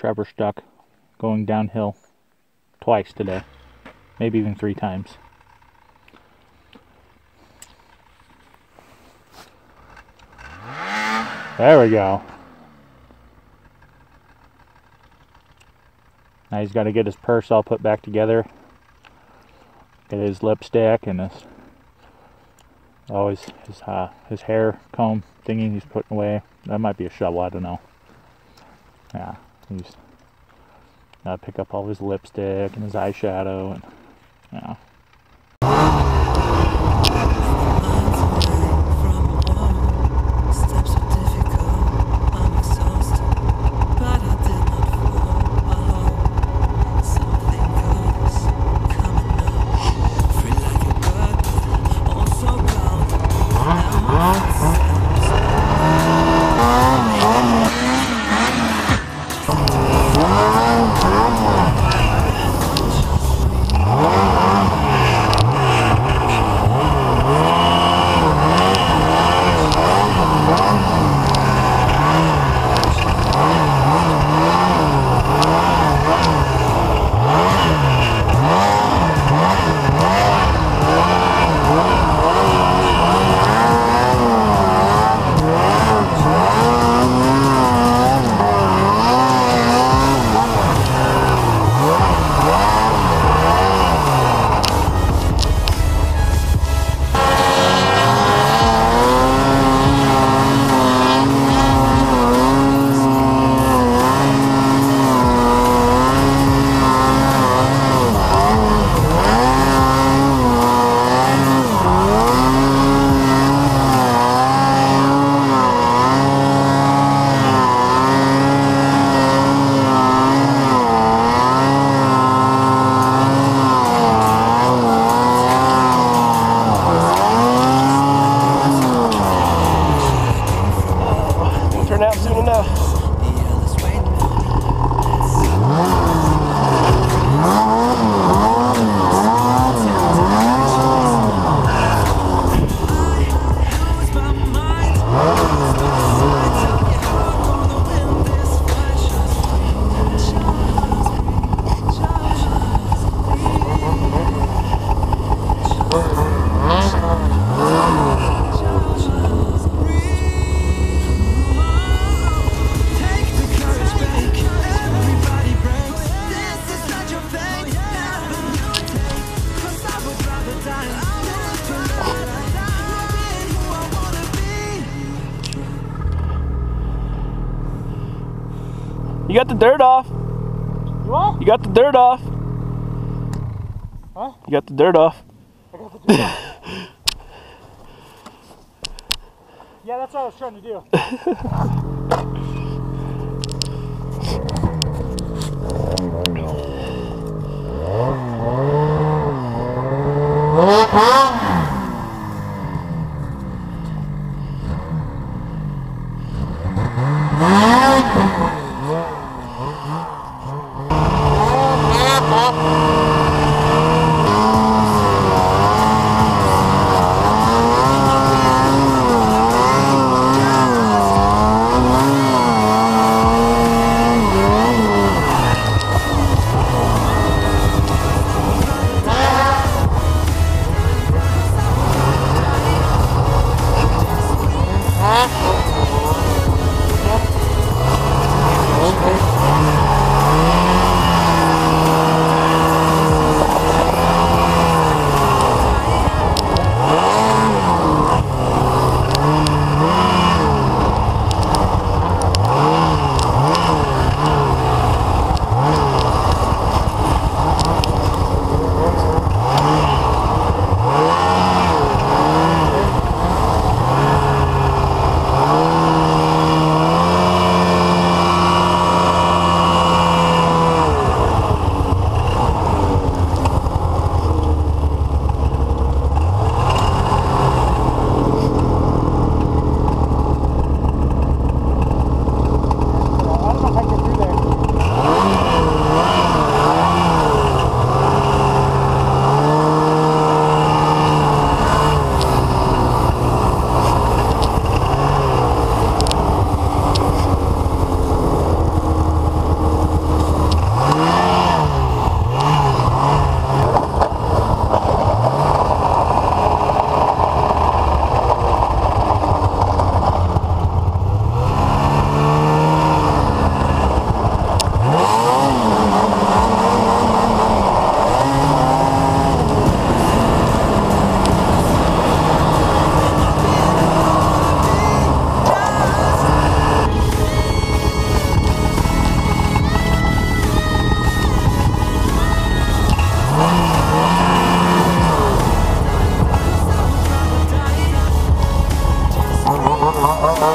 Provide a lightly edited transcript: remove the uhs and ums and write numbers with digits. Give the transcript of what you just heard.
Trevor stuck going downhill twice today, maybe even 3 times. There we go. Now he's got to get his purse all put back together. Get his lipstick and his hair comb thingy he's putting away. That might be a shovel, I don't know. Yeah, he's got to pick up all his lipstick and his eyeshadow and yeah. You got the dirt off. You what? You got the dirt off. Huh? You got the dirt off. I got the dirt off. Yeah, that's what I was trying to do. Alright.